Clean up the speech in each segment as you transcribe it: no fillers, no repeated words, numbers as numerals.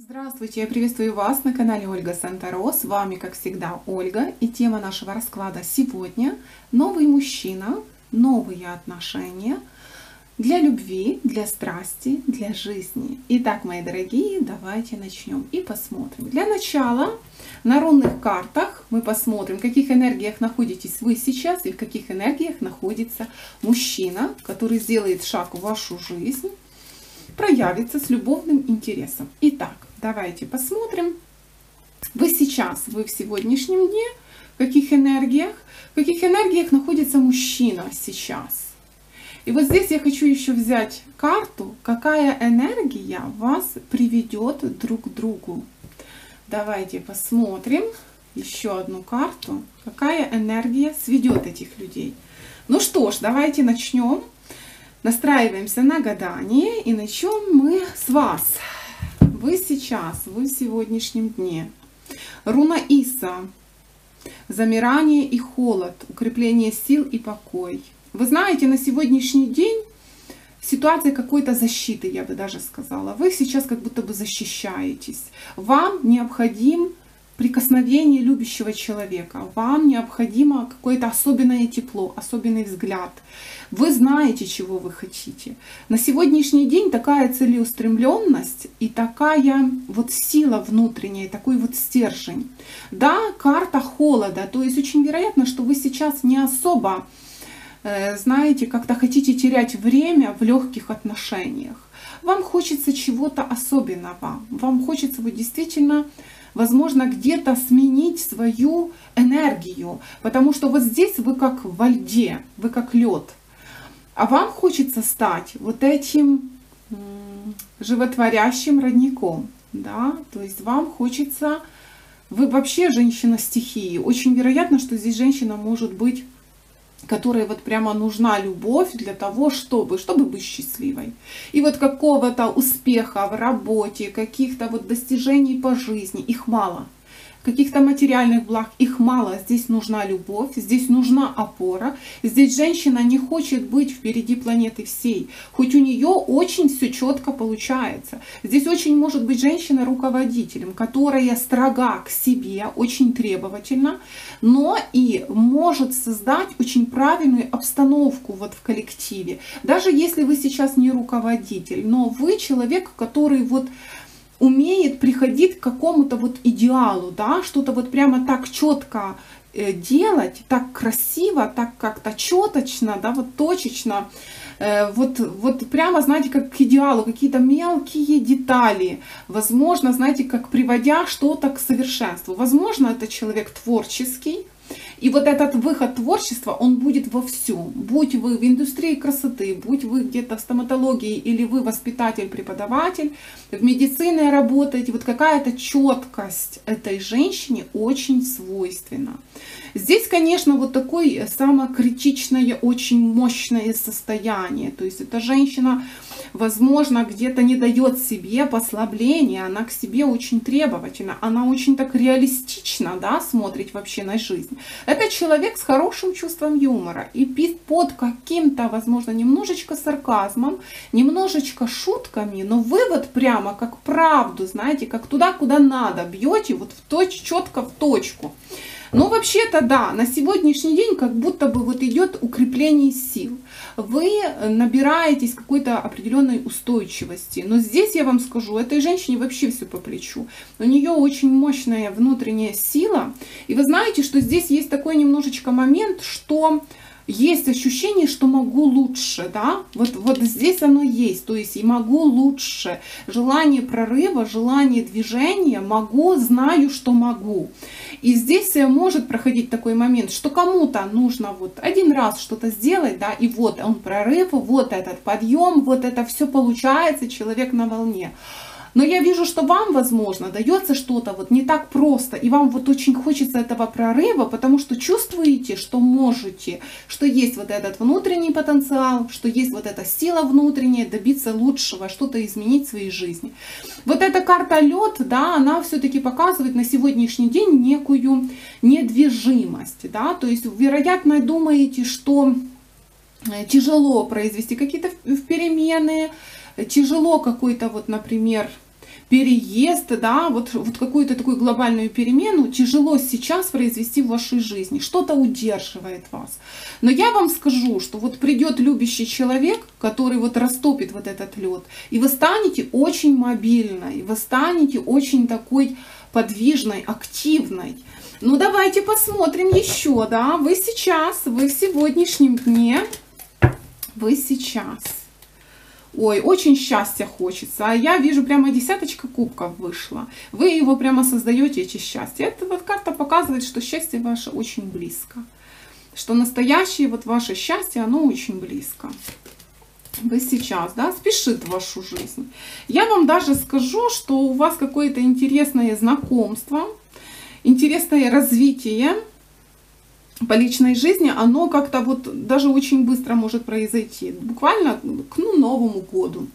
Здравствуйте, я приветствую вас на канале Ольга Санторо. С вами, как всегда, Ольга. И тема нашего расклада сегодня — новый мужчина, новые отношения для любви, для страсти, для жизни. Итак, мои дорогие, давайте начнем и посмотрим. Для начала на рунных картах мы посмотрим, в каких энергиях находитесь вы сейчас и в каких энергиях находится мужчина, который сделает шаг в вашу жизнь, проявится с любовным интересом. Итак, давайте посмотрим. Вы в сегодняшнем дне, в каких энергиях находится мужчина сейчас. И вот здесь я хочу еще взять карту, какая энергия вас приведет друг к другу. Давайте посмотрим еще одну карту, какая энергия сведет этих людей. Ну что ж, давайте начнем. Настраиваемся на гадание и начнем мы с вас. Вы в сегодняшнем дне. Руна Иса. Замирание и холод, укрепление сил и покой. Вы знаете, на сегодняшний день ситуация какой-то защиты, я бы даже сказала. Вы сейчас как будто бы защищаетесь. Вам необходим прикосновение любящего человека. Вам необходимо какое-то особенное тепло, особенный взгляд. Вы знаете, чего вы хотите. На сегодняшний день такая целеустремленность и такая вот сила внутренняя, такой вот стержень. Да, карта холода, то есть очень вероятно, что вы сейчас не особо, знаете, как-то хотите терять время в легких отношениях. Вам хочется чего-то особенного. Вам хочется вот действительно, возможно, где-то сменить свою энергию, потому что вот здесь вы как во льде, вы как лед. А вам хочется стать вот этим животворящим родником, да, то есть вам хочется, вы вообще женщина стихии. Очень вероятно, что здесь женщина может быть, которой вот прямо нужна любовь для того, чтобы быть счастливой. И вот какого-то успеха в работе, каких-то вот достижений по жизни, их мало. Каких-то материальных благ, их мало. Здесь нужна любовь, здесь нужна опора. Здесь женщина не хочет быть впереди планеты всей, хоть у нее очень все четко получается. Здесь очень может быть женщина руководителем, которая строга к себе, очень требовательна, но и может создать очень правильную обстановку вот в коллективе. Даже если вы сейчас не руководитель, но вы человек, который вот умеет приходить к какому-то вот идеалу, да, что-то вот прямо так четко делать, так красиво, так как-то четочно, да, вот точечно, вот прямо, знаете, как к идеалу, какие-то мелкие детали, возможно, знаете, как приводя что-то к совершенству. Возможно, это человек творческий. И вот этот выход творчества, он будет во всем. Будь вы в индустрии красоты, будь вы где-то в стоматологии, или вы воспитатель, преподаватель, в медицине работаете, вот какая-то четкость этой женщине очень свойственна. Здесь, конечно, вот такое самокритичное, очень мощное состояние. То есть эта женщина, возможно, где-то не дает себе послабления, она к себе очень требовательна, она очень так реалистично, да, смотрит вообще на жизнь. Это человек с хорошим чувством юмора и под каким-то, возможно, немножечко сарказмом, немножечко шутками, но вы вот прямо как правду, знаете, как туда, куда надо, бьете вот четко в точку. Но вообще-то да, на сегодняшний день как будто бы вот идет укрепление сил. Вы набираетесь какой-то определенной устойчивости. Но здесь я вам скажу, этой женщине вообще все по плечу. У нее очень мощная внутренняя сила. И вы знаете, что здесь есть такой немножечко момент, что есть ощущение, что могу лучше, да, вот здесь оно есть, то есть и могу лучше, желание прорыва, желание движения, могу, знаю, что могу. И здесь может проходить такой момент, что кому-то нужно вот один раз что-то сделать, да, и вот он прорыв, вот этот подъем, вот это все получается, человек на волне. Но я вижу, что вам, возможно, дается что-то вот не так просто, и вам вот очень хочется этого прорыва, потому что чувствуете, что можете, что есть вот этот внутренний потенциал, что есть вот эта сила внутренняя, добиться лучшего, что-то изменить в своей жизни. Вот эта карта лед, да, она все-таки показывает на сегодняшний день некую недвижимость, да, то есть, вероятно, думаете, что тяжело произвести какие-то перемены, тяжело какой-то вот, например, переезд, да, вот какую-то такую глобальную перемену тяжело сейчас произвести в вашей жизни, что-то удерживает вас. Но я вам скажу, что вот придет любящий человек, который вот растопит вот этот лед, и вы станете очень мобильной, вы станете очень такой подвижной, активной. Ну давайте посмотрим еще, да, вы в сегодняшнем дне, вы сейчас. Ой, очень счастья хочется. А я вижу, прямо десяточка кубков вышла. Вы его прямо создаете, эти счастья. Эта вот карта показывает, что счастье ваше очень близко. Что настоящее вот ваше счастье, оно очень близко. Вы сейчас, да, спешит в вашу жизнь. Я вам даже скажу, что у вас какое-то интересное знакомство, интересное развитие по личной жизни, оно как-то вот даже очень быстро может произойти, буквально к Новому году.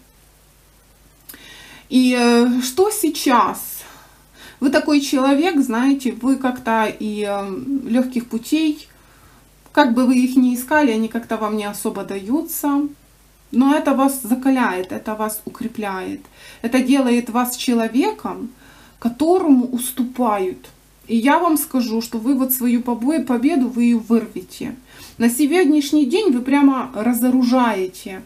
И что сейчас? Вы такой человек, знаете, вы как-то и легких путей, как бы вы их ни искали, они как-то вам не особо даются. Но это вас закаляет, это вас укрепляет. Это делает вас человеком, которому уступают. И я вам скажу, что вы вот свою победу, вы ее вырвете. На сегодняшний день вы прямо разоружаете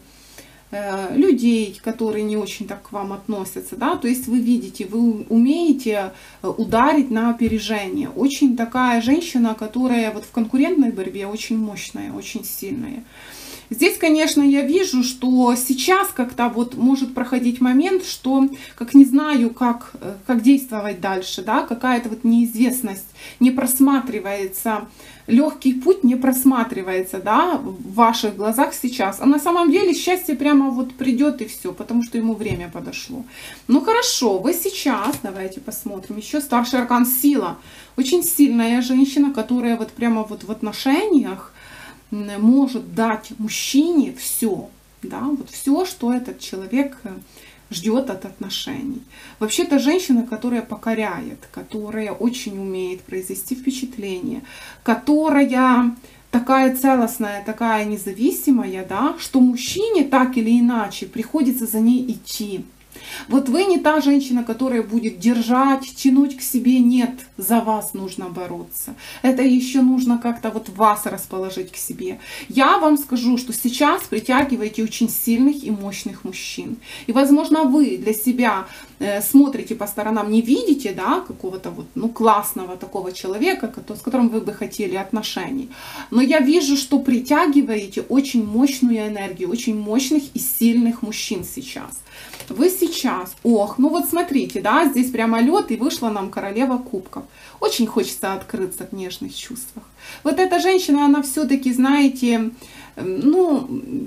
людей, которые не очень так к вам относятся, да, то есть вы видите, вы умеете ударить на опережение. Очень такая женщина, которая вот в конкурентной борьбе очень мощная, очень сильная. Здесь, конечно, я вижу, что сейчас как-то вот может проходить момент, что как не знаю, как действовать дальше, да, какая-то вот неизвестность, не просматривается, легкий путь не просматривается, да, в ваших глазах сейчас. А на самом деле счастье прямо вот придет и все, потому что ему время подошло. Ну хорошо, вы сейчас, давайте посмотрим, еще старший аркан сила. Очень сильная женщина, которая вот прямо вот в отношениях может дать мужчине все, да, вот все, что этот человек ждет от отношений. Вообще-то женщина, которая покоряет, которая очень умеет произвести впечатление, которая такая целостная, такая независимая, да, что мужчине так или иначе приходится за ней идти. Вот вы не та женщина, которая будет держать, тянуть к себе. Нет, за вас нужно бороться. Это еще нужно как-то вот вас расположить к себе. Я вам скажу, что сейчас притягиваете очень сильных и мощных мужчин. И, возможно, вы для себя смотрите по сторонам, не видите, да, какого-то вот, ну, классного такого человека, с которым вы бы хотели отношений. Но я вижу, что притягиваете очень мощную энергию, очень мощных и сильных мужчин сейчас. Вы сейчас, ох, ну вот смотрите, да, здесь прямо лед, и вышла нам королева кубков. Очень хочется открыться в нежных чувствах. Вот эта женщина, она все-таки, знаете, ну,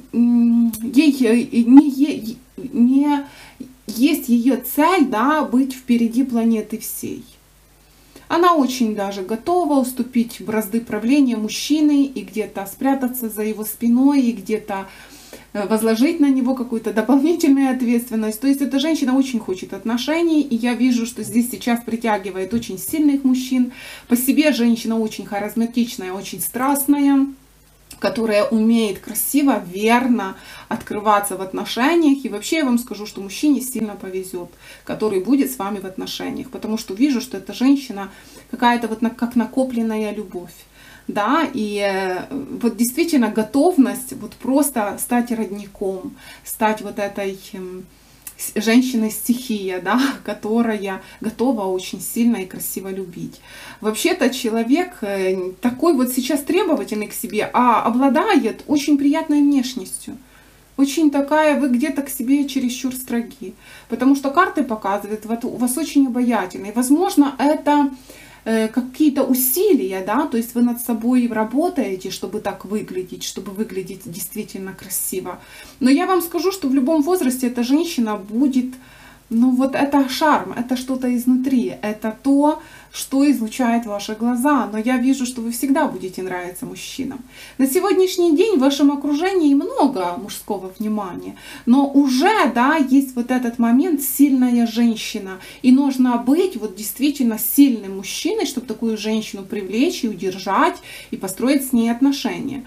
ей не есть ее цель, да, быть впереди планеты всей. Она очень даже готова уступить бразды правления мужчине и где-то спрятаться за его спиной, и где-то возложить на него какую-то дополнительную ответственность. То есть эта женщина очень хочет отношений, и я вижу, что здесь сейчас притягивает очень сильных мужчин. По себе женщина очень харизматичная, очень страстная, которая умеет красиво, верно открываться в отношениях. И вообще я вам скажу, что мужчине сильно повезет, который будет с вами в отношениях, потому что вижу, что эта женщина какая-то вот как накопленная любовь. Да, и вот действительно готовность вот просто стать родником, стать вот этой женщиной-стихия, да, которая готова очень сильно и красиво любить. Вообще-то человек такой вот сейчас требовательный к себе, а обладает очень приятной внешностью. Очень такая, вы где-то к себе чересчур строги. Потому что карты показывают, вот у вас очень обаятельный. Возможно, это какие-то усилия, да, то есть вы над собой работаете, чтобы так выглядеть, чтобы выглядеть действительно красиво. Но я вам скажу, что в любом возрасте эта женщина будет, ну вот это шарм, это что-то изнутри, это то, что излучает ваши глаза. Но я вижу, что вы всегда будете нравиться мужчинам. На сегодняшний день в вашем окружении много мужского внимания, но уже, да, есть вот этот момент сильная женщина. И нужно быть вот действительно сильным мужчиной, чтобы такую женщину привлечь и удержать, и построить с ней отношения.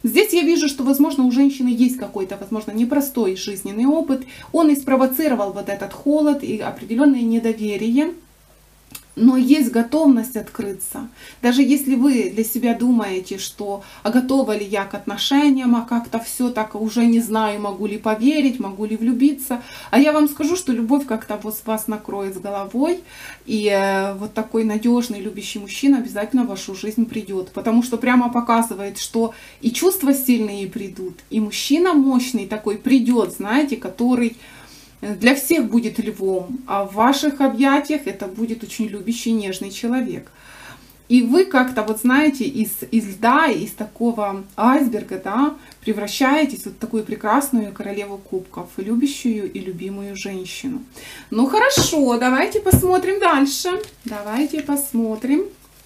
Здесь я вижу, что, возможно, у женщины есть какой-то, возможно, непростой жизненный опыт. Он и спровоцировал вот этот холод и определенное недоверие. Но есть готовность открыться. Даже если вы для себя думаете, что а готова ли я к отношениям, а как-то все так уже не знаю, могу ли поверить, могу ли влюбиться. А я вам скажу, что любовь как-то вот вас накроет с головой. И вот такой надежный, любящий мужчина обязательно в вашу жизнь придет. Потому что прямо показывает, что и чувства сильные придут, и мужчина мощный такой придет, знаете, который для всех будет львом, а в ваших объятиях это будет очень любящий, нежный человек. И вы как-то, вот знаете, из льда, из такого айсберга, да, превращаетесь в вот такую прекрасную королеву кубков, любящую и любимую женщину. Ну хорошо, давайте посмотрим дальше. Давайте посмотрим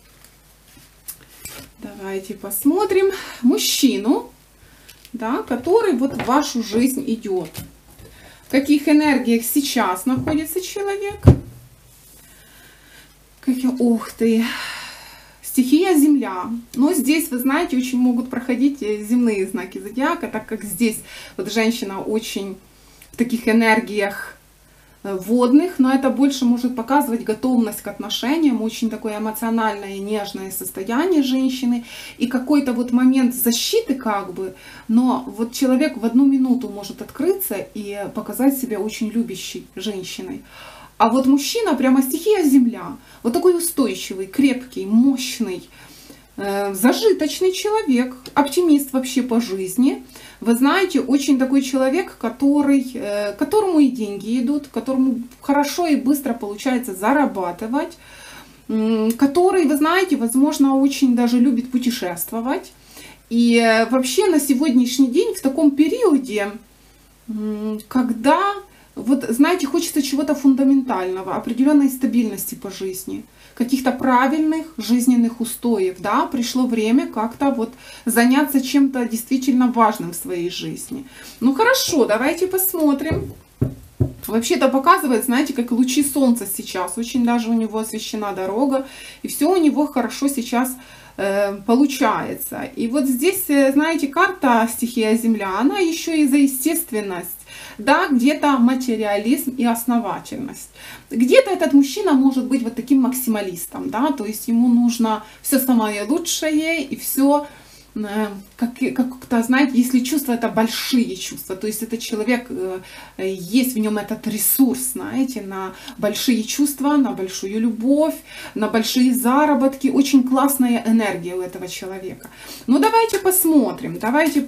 мужчину, да, который вот в вашу жизнь идет. В каких энергиях сейчас находится человек? Ух ты! Стихия Земля. Но здесь, вы знаете, очень могут проходить земные знаки зодиака, так как здесь вот женщина очень в таких энергиях водных, но это больше может показывать готовность к отношениям, очень такое эмоциональное и нежное состояние женщины и какой-то вот момент защиты как бы, но вот человек в одну минуту может открыться и показать себя очень любящей женщиной. А вот мужчина прямо стихия Земля, вот такой устойчивый, крепкий, мощный, зажиточный человек, оптимист вообще по жизни. Вы знаете, очень такой человек, которому и деньги идут, которому хорошо и быстро получается зарабатывать, который, вы знаете, возможно, очень даже любит путешествовать. И вообще на сегодняшний день в таком периоде, когда, вот знаете, хочется чего-то фундаментального, определенной стабильности по жизни, каких-то правильных жизненных устоев, да, пришло время как-то вот заняться чем-то действительно важным в своей жизни. Ну хорошо, давайте посмотрим. Вообще-то показывает, знаете, как лучи солнца сейчас, очень даже у него освещена дорога, и все у него хорошо сейчас получается. И вот здесь, знаете, карта стихия Земля, она еще и за естественность. Да, где-то материализм и основательность. Где-то этот мужчина может быть вот таким максималистом, да, то есть ему нужно все самое лучшее и все, как-то, знаете, если чувства это большие чувства, то есть этот человек, есть в нем этот ресурс, знаете, на большие чувства, на большую любовь, на большие заработки, очень классная энергия у этого человека. Ну давайте посмотрим,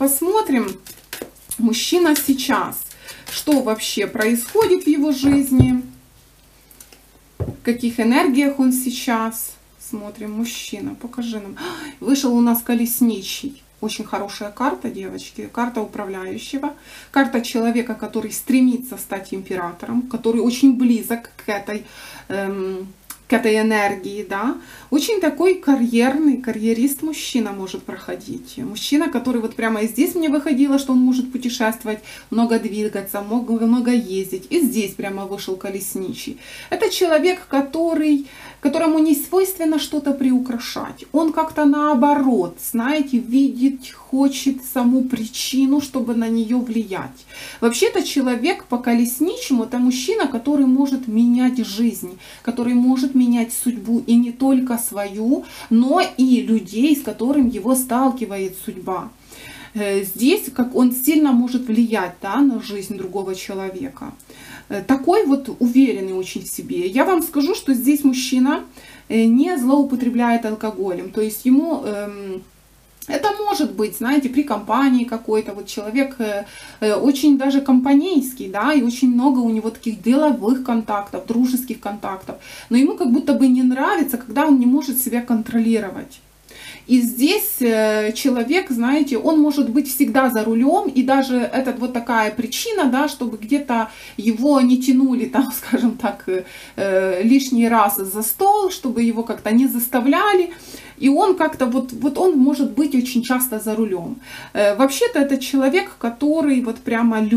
мужчина сейчас. Что вообще происходит в его жизни, в каких энергиях он сейчас. Смотрим, мужчина, покажи нам. Вышел у нас колесничий. Очень хорошая карта, девочки. Карта управляющего. Карта человека, который стремится стать императором, который очень близок к этой энергии, да. Очень такой карьерист мужчина может проходить. Мужчина, который вот прямо и здесь мне выходило, что он может путешествовать, много двигаться, много ездить. И здесь прямо вышел колесничий. Это человек, которому не свойственно что-то приукрашать. Он как-то наоборот, знаете, видит, хочет саму причину, чтобы на нее влиять. Вообще-то человек по колесничему, это мужчина, который может менять жизнь, который может менять судьбу, и не только свою, но и людей, с которыми его сталкивает судьба. Здесь как он сильно может влиять, да, на жизнь другого человека. Такой вот уверенный очень в себе. Я вам скажу, что здесь мужчина не злоупотребляет алкоголем, то есть ему... Это может быть, знаете, при компании какой-то, вот человек очень даже компанейский, да, и очень много у него таких деловых контактов, дружеских контактов, но ему как будто бы не нравится, когда он не может себя контролировать. И здесь человек, знаете, он может быть всегда за рулем, и даже это вот такая причина, да, чтобы где-то его не тянули, там, скажем так, лишний раз за стол, чтобы его как-то не заставляли. И он как-то вот он может быть очень часто за рулем. Вообще-то это человек, который вот прямо любит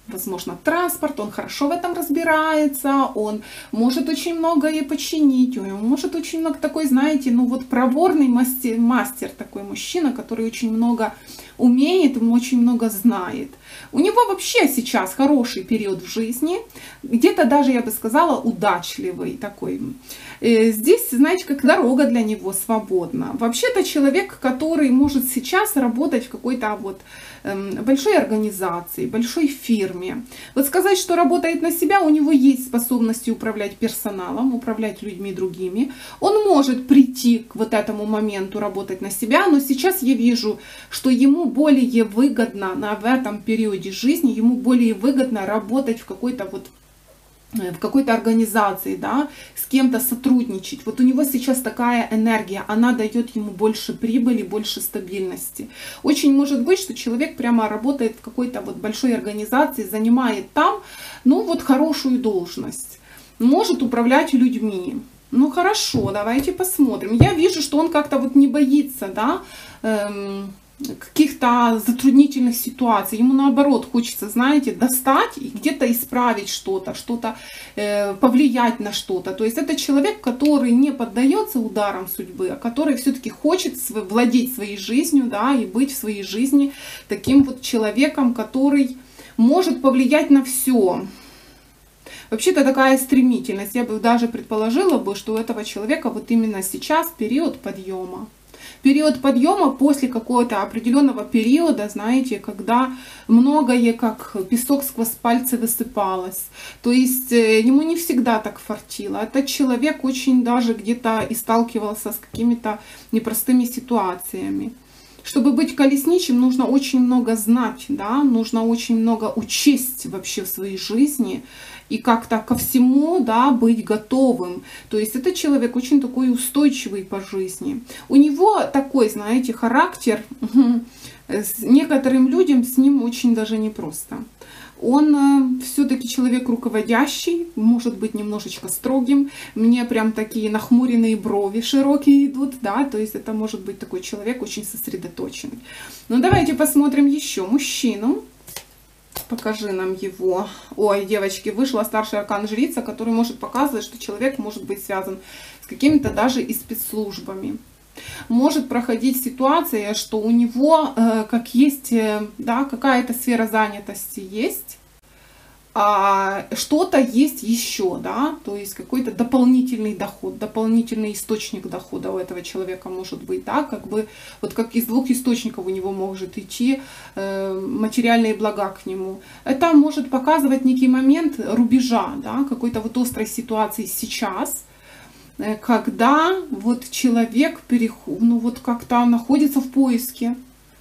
возможно, транспорт, он хорошо в этом разбирается, он может очень многое починить, он может очень много такой, знаете, ну вот проворный мастер такой мужчина, который очень много умеет, он очень много знает. У него вообще сейчас хороший период в жизни, где-то даже, я бы сказала, удачливый такой. Здесь, знаете, как дорога для него свободна. Вообще-то человек, который может сейчас работать в какой-то вот большой организации, большой фирме. Вот сказать, что работает на себя, у него есть способности управлять персоналом, управлять людьми другими. Он может прийти к вот этому моменту работать на себя, но сейчас я вижу, что ему более выгодно в этом периоде жизни, ему более выгодно работать в какой-то организации, да, с кем-то сотрудничать. Вот у него сейчас такая энергия, она дает ему больше прибыли, больше стабильности. Очень может быть, что человек прямо работает в какой-то вот большой организации, занимает там, ну вот хорошую должность, может управлять людьми. Ну хорошо, давайте посмотрим. Я вижу, что он как-то вот не боится, да, каких-то затруднительных ситуаций. Ему наоборот хочется, знаете, достать и где-то исправить что-то, повлиять на что-то. То есть это человек, который не поддается ударам судьбы, а который все-таки хочет владеть своей жизнью, да, и быть в своей жизни таким вот человеком, который может повлиять на все. Вообще-то такая стремительность. Я бы даже предположила бы, что у этого человека вот именно сейчас период подъема. Период подъема после какого-то определенного периода, знаете, когда многое, как песок сквозь пальцы, высыпалось. То есть ему не всегда так фартило. Этот человек очень даже где-то и сталкивался с какими-то непростыми ситуациями. Чтобы быть колесничим, нужно очень много знать, да, нужно очень много учесть вообще в своей жизни и как-то ко всему, да, быть готовым. То есть это человек очень такой устойчивый по жизни. У него такой, знаете, характер, с некоторым людям с ним очень даже непросто. Он все-таки человек руководящий, может быть немножечко строгим. Мне прям такие нахмуренные брови широкие идут, да, то есть это может быть такой человек очень сосредоточенный. Ну давайте посмотрим еще мужчину. Покажи нам его. Ой, девочки, вышла старший аркан жрица, который может показывать, что человек может быть связан с какими-то даже и спецслужбами. Может проходить ситуация, что у него как есть, да, какая-то сфера занятости есть, а что-то есть еще, да, то есть какой-то дополнительный доход, дополнительный источник дохода у этого человека может быть, да, как бы вот как из двух источников у него может идти материальные блага к нему. Это может показывать некий момент рубежа, да, какой-то вот острой ситуации сейчас, когда вот человек ну вот как-то находится в поиске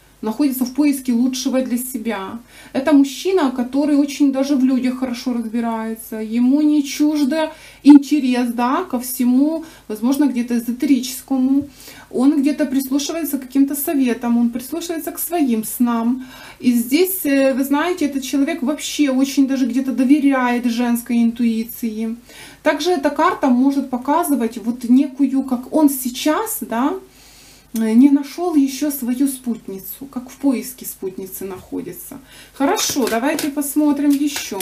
лучшего для себя. Это мужчина, который очень даже в людях хорошо разбирается. Ему не чуждо интерес, да, ко всему, возможно, где-то эзотерическому. Он где-то прислушивается к каким-то советам, он прислушивается к своим снам. И здесь, вы знаете, этот человек вообще очень даже где-то доверяет женской интуиции. Также эта карта может показывать вот некую, как он сейчас, да, не нашел еще свою спутницу, как в поиске спутницы находится. Хорошо, давайте посмотрим еще.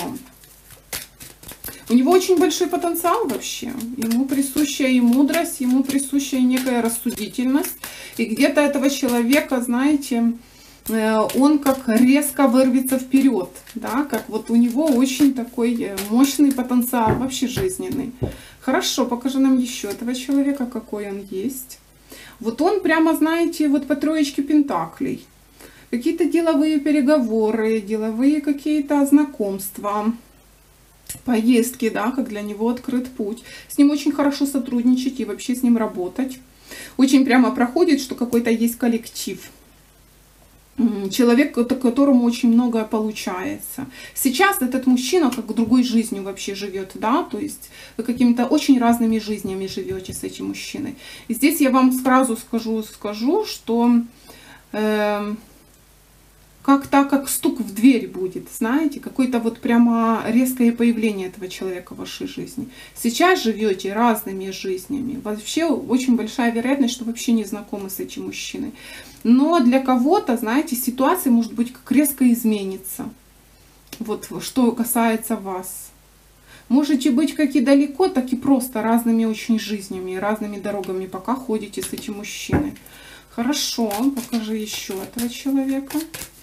У него очень большой потенциал вообще. Ему присуща и мудрость, ему присуща и некая рассудительность. И где-то этого человека, знаете, он как резко вырвется вперед, да, как вот у него очень такой мощный потенциал вообще жизненный. Хорошо, покажи нам еще этого человека, какой он есть. Вот он прямо, знаете, вот по троечке пентаклей. Какие-то деловые переговоры, деловые какие-то знакомства, поездки, да, как для него открыт путь. С ним очень хорошо сотрудничать и вообще с ним работать. Очень прямо проходит, что какой-то есть коллектив. Человек, которому очень многое получается. Сейчас этот мужчина как другой жизнью вообще живет, да, то есть вы какими-то очень разными жизнями живете с этим мужчиной. И здесь я вам сразу скажу, что как-то как стук в дверь будет, знаете, какое-то вот прямо резкое появление этого человека в вашей жизни. Сейчас живете разными жизнями. Вообще очень большая вероятность, что вообще не знакомы с этим мужчиной. Но для кого-то, знаете, ситуация может быть как резко изменится. Вот что касается вас. Можете быть как и далеко, так и просто разными очень жизнями, разными дорогами, пока ходите с этим мужчиной. Хорошо, покажи еще этого человека.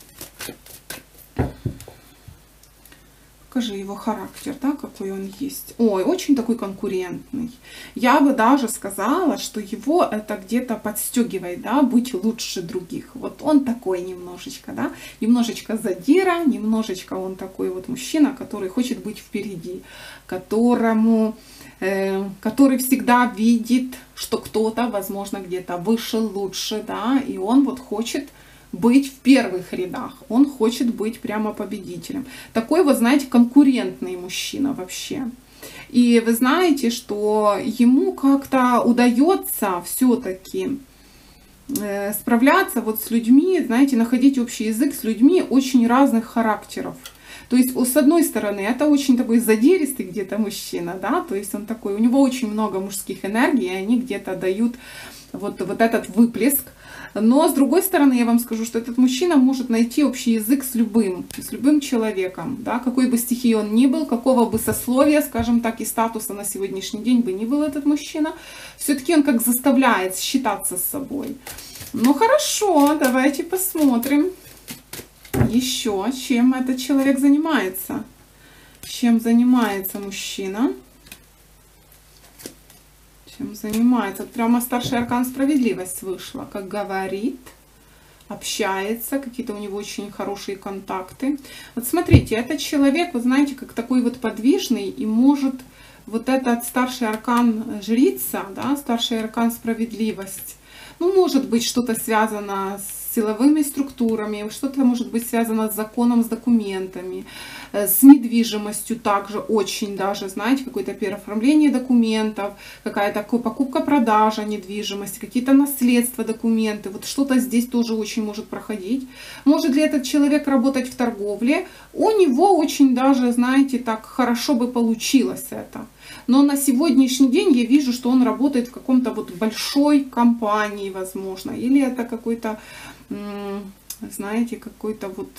Покажи его характер, да, какой он есть. Ой, очень такой конкурентный. Я бы даже сказала, что его это где-то подстегивает, да, быть лучше других. Вот он такой немножечко, да, немножечко задира, немножечко он такой вот мужчина, который хочет быть впереди, который всегда видит, что кто-то, возможно, где-то выше, лучше, да, и он вот хочет быть в первых рядах, он хочет быть прямо победителем. Такой вот, знаете, конкурентный мужчина вообще. И вы знаете, что ему как-то удается все-таки справляться вот с людьми, знаете, находить общий язык с людьми очень разных характеров. То есть, с одной стороны, это очень такой задиристый где-то мужчина, да, то есть он такой, у него очень много мужских энергий, и они где-то дают вот этот выплеск. Но с другой стороны, я вам скажу, что этот мужчина может найти общий язык с любым человеком, да, какой бы стихии он ни был, какого бы сословия, скажем так, и статуса на сегодняшний день бы ни был этот мужчина, все-таки он как заставляет считаться с собой. Ну хорошо, давайте посмотрим еще, чем этот человек занимается. Чем занимается мужчина? Чем занимается? Вот прямо старший аркан справедливость вышла. Как говорит, общается, какие-то у него очень хорошие контакты. Вот смотрите, этот человек, вы знаете, как такой вот подвижный, и может вот этот старший аркан жрица, да, старший аркан справедливость, ну, может быть, что-то связано с силовыми структурами, что-то может быть связано с законом, с документами, с недвижимостью также очень даже, знаете, какое-то переоформление документов, какая-то покупка-продажа недвижимости, какие-то наследства, документы, вот что-то здесь тоже очень может проходить. Может ли этот человек работать в торговле? У него очень даже, знаете, так хорошо бы получилось это. Но на сегодняшний день я вижу, что он работает в каком-то вот большой компании, возможно, или это какой-то, знаете, какой-то вот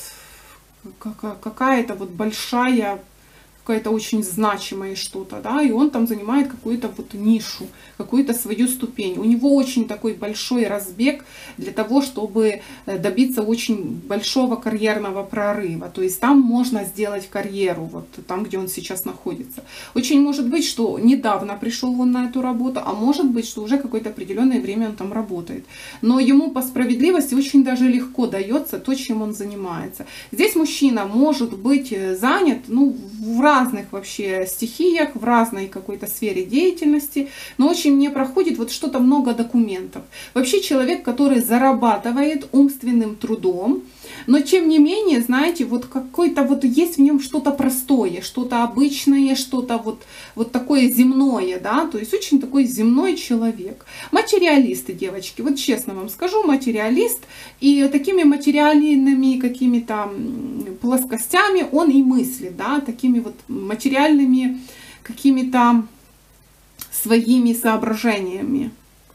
какая-то вот большая, какая-то очень значимое что-то, да, и он там занимает какую-то вот нишу, какую-то свою ступень. У него очень такой большой разбег для того, чтобы добиться очень большого карьерного прорыва. То есть там можно сделать карьеру, вот там, где он сейчас находится. Очень может быть, что недавно пришел он на эту работу, а может быть, что уже какое-то определенное время он там работает. Но ему по справедливости очень даже легко дается то, чем он занимается. Здесь мужчина может быть занят, ну, в разных вообще стихиях, в разной какой-то сфере деятельности, но очень мне проходит вот что-то много документов. Вообще человек, который зарабатывает умственным трудом, но тем не менее, знаете, вот какой-то вот есть в нем что-то простое, что-то обычное, что-то вот такое земное, да, то есть очень такой земной человек. Материалисты, девочки, вот честно вам скажу, материалист, и такими материальными какими-то плоскостями он и мыслит, да, такими вот материальными какими-то своими соображениями.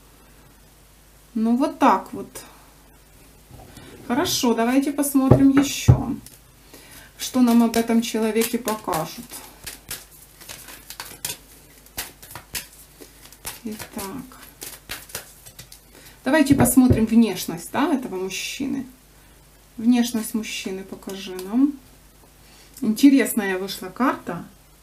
Ну вот так вот. Хорошо, давайте посмотрим еще, что нам об этом человеке покажут. Итак, давайте посмотрим внешность, да, этого мужчины. Внешность мужчины покажи нам. Интересная вышла карта.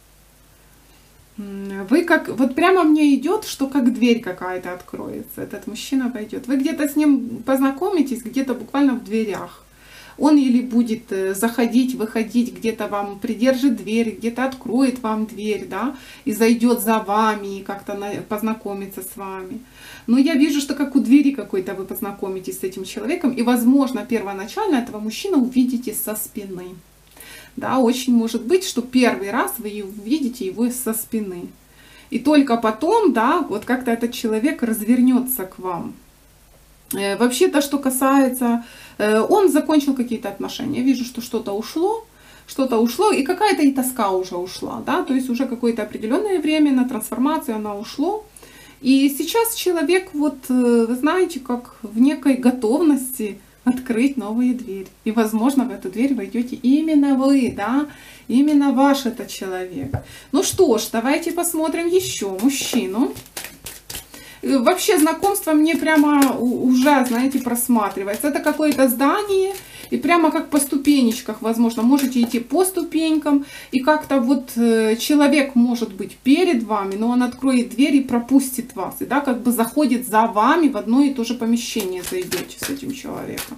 Вы как, вот прямо мне идет, что как дверь какая-то откроется, этот мужчина пойдет. Вы где-то с ним познакомитесь, где-то буквально в дверях. Он или будет заходить, выходить, где-то вам придержит дверь, где-то откроет вам дверь, да, и зайдет за вами, и как-то познакомится с вами. Но я вижу, что как у двери какой-то вы познакомитесь с этим человеком, и, возможно, первоначально этого мужчину увидите со спины. Да, очень может быть, что первый раз вы увидите его со спины. И только потом, да, вот как-то этот человек развернется к вам. Вообще-то, что касается, он закончил какие-то отношения. Я вижу, что что-то ушло, и какая-то и тоска уже ушла, да, то есть уже какое-то определенное время на трансформацию она ушло. И сейчас человек, вот, вы знаете, как в некой готовности открыть новые двери. И, возможно, в эту дверь войдете именно вы, да, именно ваш этот человек. Ну что ж, давайте посмотрим еще мужчину. Вообще знакомство мне прямо уже, знаете, просматривается. Это какое-то здание, и прямо как по ступенечках, возможно, можете идти по ступенькам, и как-то вот человек может быть перед вами, но он откроет дверь и пропустит вас, и да, как бы заходит за вами в одно и то же помещение, зайдете с этим человеком.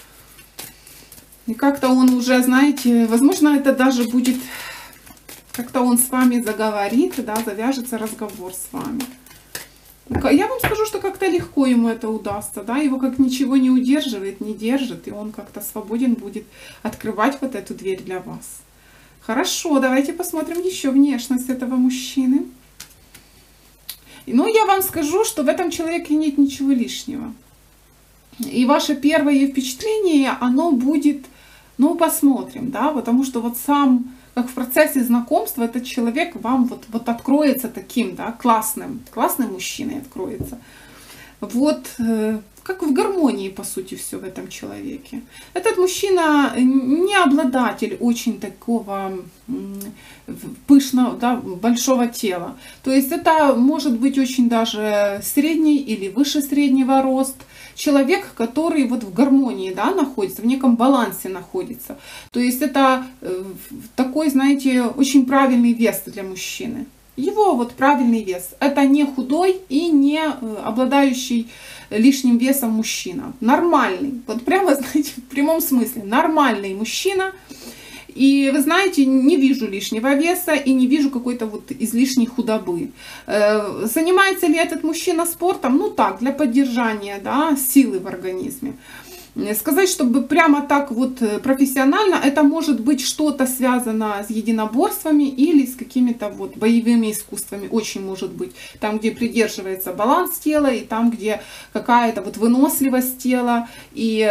И как-то он уже, знаете, возможно, это даже будет, как-то он с вами заговорит, да, завяжется разговор с вами. Я вам скажу, что как-то легко ему это удастся, да, его как ничего не удерживает, не держит, и он как-то свободен будет открывать вот эту дверь для вас. Хорошо, давайте посмотрим еще внешность этого мужчины. Ну, я вам скажу, что в этом человеке нет ничего лишнего. И ваше первое впечатление, оно будет, ну, посмотрим, да, потому что вот сам... Как в процессе знакомства этот человек вам вот откроется таким, да, классным мужчиной откроется. Вот как в гармонии, по сути, все в этом человеке. Этот мужчина не обладатель очень такого пышного, да, большого тела. То есть это может быть очень даже средний или выше среднего рост. Человек, который вот в гармонии, да, находится, в неком балансе находится. То есть это такой, знаете, очень правильный вес для мужчины. Его вот правильный вес. Это не худой и не обладающий лишним весом мужчина. Нормальный. Вот прямо, знаете, в прямом смысле. Нормальный мужчина. И вы знаете, не вижу лишнего веса и не вижу какой-то вот излишней худобы. Занимается ли этот мужчина спортом? Ну так, для поддержания, да, силы в организме. Сказать, чтобы прямо так вот профессионально, это может быть что-то связано с единоборствами или с какими-то вот боевыми искусствами. Очень может быть. Там, где придерживается баланс тела, и там, где какая-то вот выносливость тела и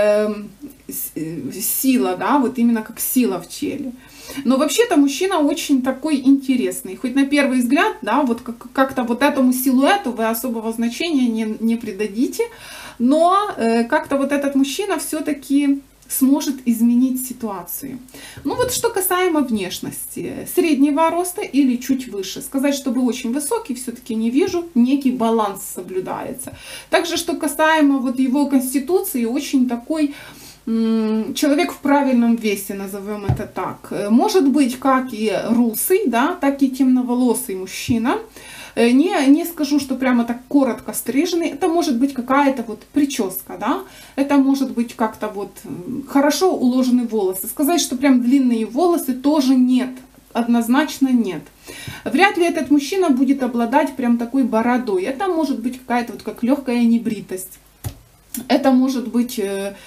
сила, да, вот именно как сила в теле. Но вообще-то мужчина очень такой интересный. Хоть на первый взгляд, да, вот как-то вот этому силуэту вы особого значения не придадите, но как-то вот этот мужчина все-таки сможет изменить ситуацию. Ну вот что касаемо внешности. Среднего роста или чуть выше. Сказать, чтобы очень высокий, все-таки не вижу. Некий баланс соблюдается. Также, что касаемо вот его конституции, очень такой... человек в правильном весе, назовем это так. Может быть как и русый, да, так и темноволосый мужчина. Не скажу, что прямо так коротко стриженный. Это может быть какая-то вот прическа, да. Это может быть как-то вот хорошо уложены волосы. Сказать, что прям длинные волосы тоже нет. Однозначно нет. Вряд ли этот мужчина будет обладать прям такой бородой. Это может быть какая-то вот как легкая небритость. Это может быть,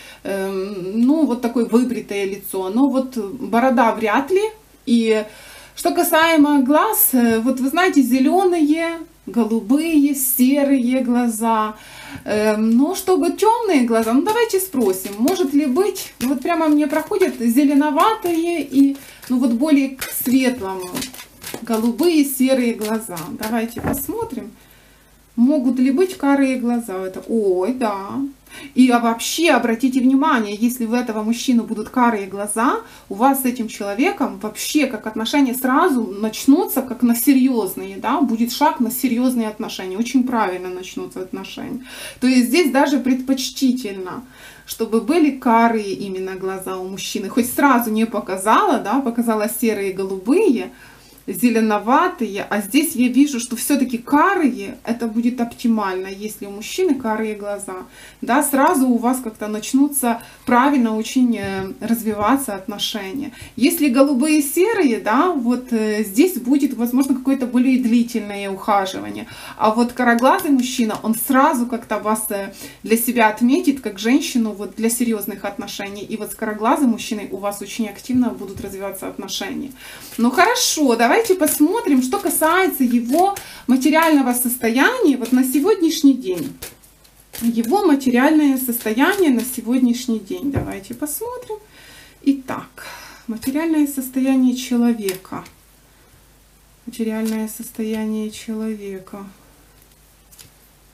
ну, вот такое выбритое лицо, но вот борода вряд ли. И что касаемо глаз, вот вы знаете, зеленые, голубые, серые глаза. Но чтобы темные глаза, ну давайте спросим, может ли быть, вот прямо мне проходят зеленоватые и, ну вот более к светлому, голубые, серые глаза. Давайте посмотрим. Могут ли быть карие глаза? Это, ой, да. И вообще, обратите внимание, если у этого мужчины будут карие глаза, у вас с этим человеком вообще как отношения сразу начнутся как на серьезные, да, будет шаг на серьезные отношения, очень правильно начнутся отношения. То есть здесь даже предпочтительно, чтобы были карие именно глаза у мужчины. Хоть сразу не показала, да, показала серые и голубые, зеленоватые, а здесь я вижу, что все-таки карие, это будет оптимально, если у мужчины карие глаза, да, сразу у вас как-то начнутся правильно очень развиваться отношения. Если голубые и серые, да, вот здесь будет, возможно, какое-то более длительное ухаживание, а вот кароглазый мужчина, он сразу как-то вас для себя отметит, как женщину, вот для серьезных отношений, и вот с кароглазым мужчиной у вас очень активно будут развиваться отношения. Ну хорошо, давайте посмотрим, что касается его материального состояния вот на сегодняшний день. Его материальное состояние на сегодняшний день. Давайте посмотрим. Итак, материальное состояние человека. Материальное состояние человека.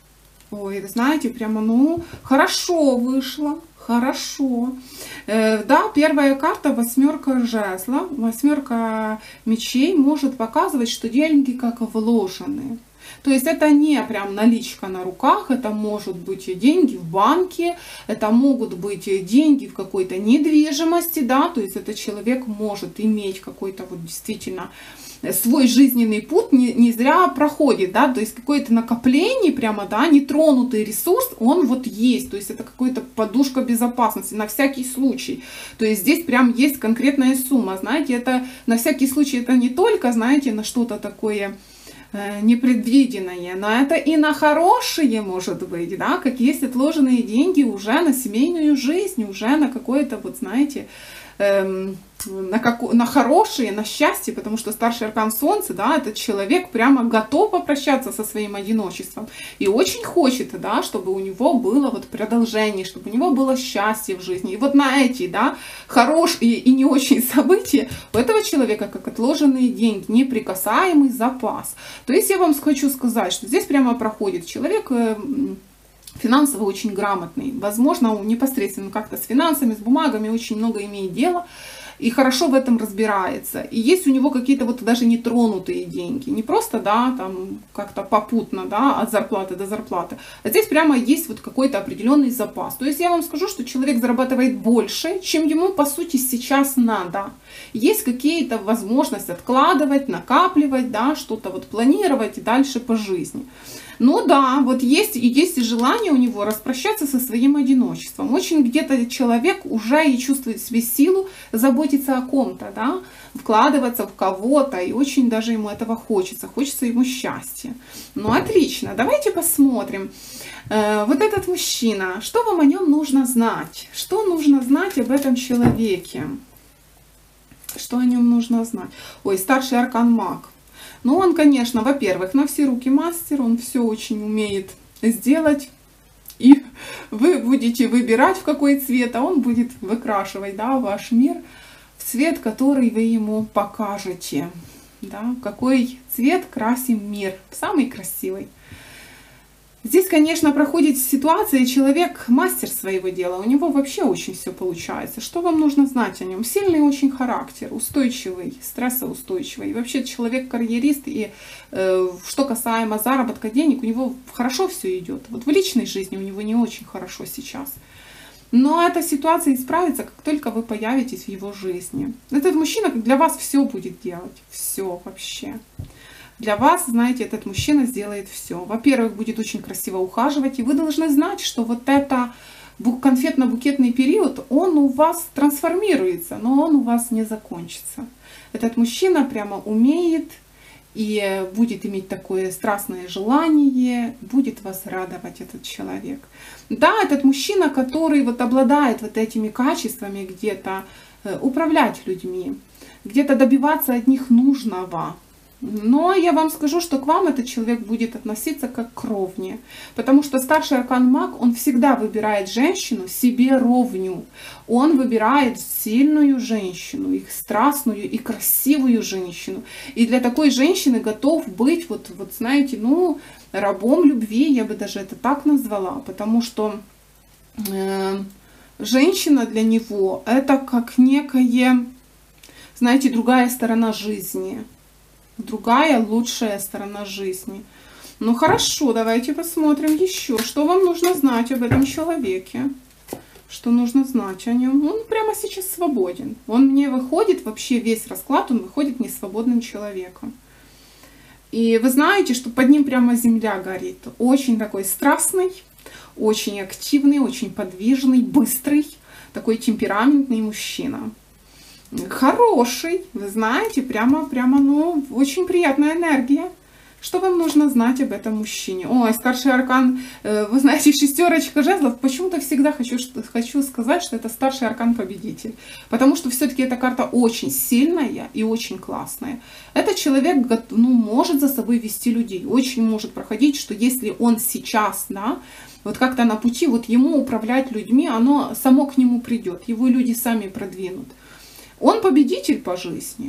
Ой, знаете, прямо, ну, хорошо вышло, хорошо. Да, первая карта восьмерка жезлов, восьмерка мечей может показывать, что деньги как вложены. То есть это не прям наличка на руках, это может быть и деньги в банке, это могут быть и деньги в какой-то недвижимости, да, то есть этот человек может иметь какой-то вот действительно свой жизненный путь не зря проходит, да, то есть какое-то накопление прямо, да, нетронутый ресурс, он вот есть, то есть это какая-то подушка безопасности на всякий случай, то есть здесь прям есть конкретная сумма, знаете, это на всякий случай, это не только, знаете, на что-то такое непредвиденное, но это и на хорошие может быть, да, как есть отложенные деньги уже на семейную жизнь, уже на какое-то, вот знаете, на хорошие, на счастье, потому что старший аркан Солнца, да, этот человек прямо готов попрощаться со своим одиночеством и очень хочет, да, чтобы у него было вот продолжение, чтобы у него было счастье в жизни. И вот на эти, да, хорошие и не очень события у этого человека как отложенные деньги, неприкасаемый запас. То есть я вам хочу сказать, что здесь прямо проходит человек финансово очень грамотный, возможно, он непосредственно как-то с финансами, с бумагами очень много имеет дела и хорошо в этом разбирается. И есть у него какие-то вот даже нетронутые деньги, не просто, да, там как-то попутно, да, от зарплаты до зарплаты, а здесь прямо есть вот какой-то определенный запас. То есть я вам скажу, что человек зарабатывает больше, чем ему по сути сейчас надо. Есть какие-то возможности откладывать, накапливать, да, что-то вот планировать и дальше по жизни. Ну да, вот есть и желание у него распрощаться со своим одиночеством. Очень где-то человек уже и чувствует в себе силу заботиться о ком-то, да, вкладываться в кого-то, и очень даже ему этого хочется ему счастья. Ну отлично, давайте посмотрим. Вот этот мужчина, что вам о нем нужно знать? Что нужно знать об этом человеке? Что о нем нужно знать? Ой, старший аркан маг. Ну, он, конечно, во-первых, на все руки мастер, он все очень умеет сделать. И вы будете выбирать, в какой цвет, а он будет выкрашивать, да, ваш мир в цвет, который вы ему покажете. Да, какой цвет красим мир, самый красивый. Здесь, конечно, проходит ситуация, человек мастер своего дела, у него вообще очень все получается. Что вам нужно знать о нем? Сильный очень характер, устойчивый, стрессоустойчивый. И вообще человек-карьерист, и что касаемо заработка денег, у него хорошо все идет. Вот в личной жизни у него не очень хорошо сейчас. Но эта ситуация исправится, как только вы появитесь в его жизни. Этот мужчина для вас все будет делать, все вообще. Для вас, знаете, этот мужчина сделает все. Во-первых, будет очень красиво ухаживать, и вы должны знать, что вот это конфетно-букетный период, он у вас трансформируется, но он у вас не закончится. Этот мужчина прямо умеет и будет иметь такое страстное желание, будет вас радовать этот человек. Да, этот мужчина, который вот обладает вот этими качествами, где-то управлять людьми, где-то добиваться от них нужного. Но я вам скажу, что к вам этот человек будет относиться как к ровне. Потому что старший аркан маг, он всегда выбирает женщину себе ровню. Он выбирает сильную женщину, их страстную и красивую женщину. И для такой женщины готов быть, вот знаете, ну, рабом любви, я бы даже это так назвала. Потому что женщина для него это как некая, знаете, другая сторона жизни. Другая, лучшая сторона жизни. Ну хорошо, давайте посмотрим еще, что вам нужно знать об этом человеке. Что нужно знать о нем. Он прямо сейчас свободен. Он мне выходит, вообще весь расклад, он выходит несвободным человеком. И вы знаете, что под ним прямо земля горит. Очень такой страстный, очень активный, очень подвижный, быстрый, такой темпераментный мужчина. Хороший, вы знаете, прямо, ну, очень приятная энергия. Что вам нужно знать об этом мужчине? Ой, старший аркан, вы знаете, шестерочка жезлов. Почему-то всегда хочу сказать, что это старший аркан победитель. Потому что все-таки эта карта очень сильная и очень классная. Этот человек, ну, может за собой вести людей, очень может проходить, что если он сейчас, да, вот как-то на пути, вот ему управлять людьми, оно само к нему придет, его люди сами продвинут. Он победитель по жизни.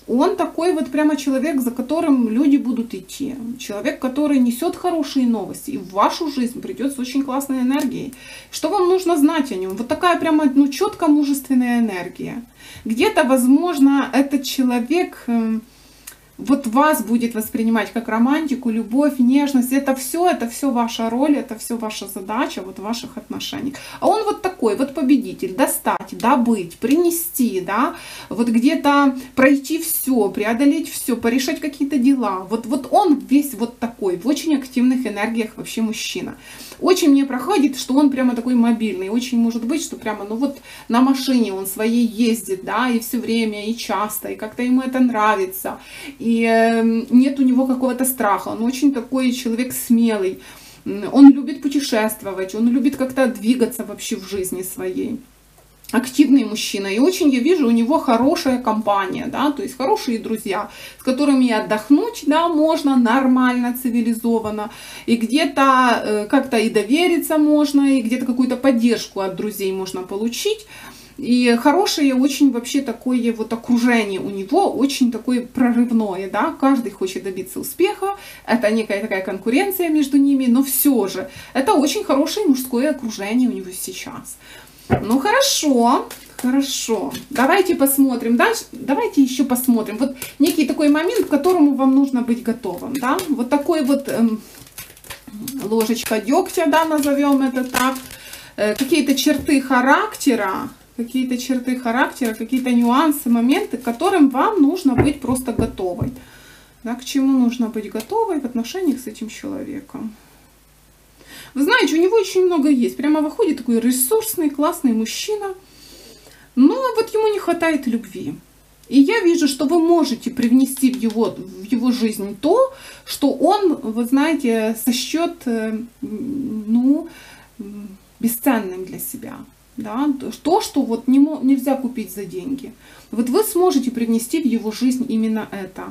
Он такой вот прямо человек, за которым люди будут идти. Человек, который несет хорошие новости. И в вашу жизнь придет с очень классной энергией. Что вам нужно знать о нем? Вот такая прямо, ну, четко мужественная энергия. Где-то, возможно, этот человек вот вас будет воспринимать как романтику, любовь, нежность. Это все ваша роль, это все ваша задача вот в ваших отношениях. А он вот такой, вот победитель, достать, добыть, принести, да, вот где-то пройти все, преодолеть все, порешать какие-то дела. Вот он весь вот такой, в очень активных энергиях вообще мужчина. Очень мне проходит, что он прямо такой мобильный. Очень может быть, что прямо, ну вот на машине он своей ездит, да, и все время, и часто, и как-то ему это нравится. И нет у него какого-то страха. Он очень такой человек смелый. Он любит путешествовать, он любит как-то двигаться вообще в жизни своей. Активный мужчина. И очень я вижу у него хорошая компания, да, то есть хорошие друзья, с которыми отдохнуть, да, можно нормально, цивилизованно. И где-то как-то и довериться можно, и где-то какую-то поддержку от друзей можно получить. И хорошее очень вообще такое вот окружение у него, очень такое прорывное, да, каждый хочет добиться успеха, это некая такая конкуренция между ними, но все же это очень хорошее мужское окружение у него сейчас. Ну хорошо, хорошо, давайте посмотрим дальше, давайте еще посмотрим, вот некий такой момент, к которому вам нужно быть готовым, да, вот такой вот ложечка дегтя, да, назовем это так, какие-то черты характера, какие-то нюансы, моменты, к которым вам нужно быть просто готовой. Да, к чему нужно быть готовой в отношениях с этим человеком. Вы знаете, у него очень много есть. Прямо выходит такой ресурсный, классный мужчина. Но вот ему не хватает любви. И я вижу, что вы можете привнести в его жизнь то, что он, вы знаете, сочтет, ну, бесценным для себя. Да, то, что вот нельзя купить за деньги. Вот вы сможете привнести в его жизнь именно это.